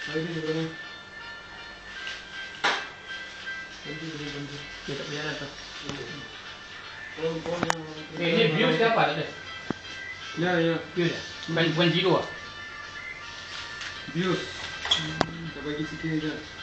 Hari ni sebenarnya. Bantu. Dia tak berjalan tu. Pohon yang. Ni views ke apa tadi? Ya. Views ya? Bukan zero ah? Bius. Kita bagi sikit je.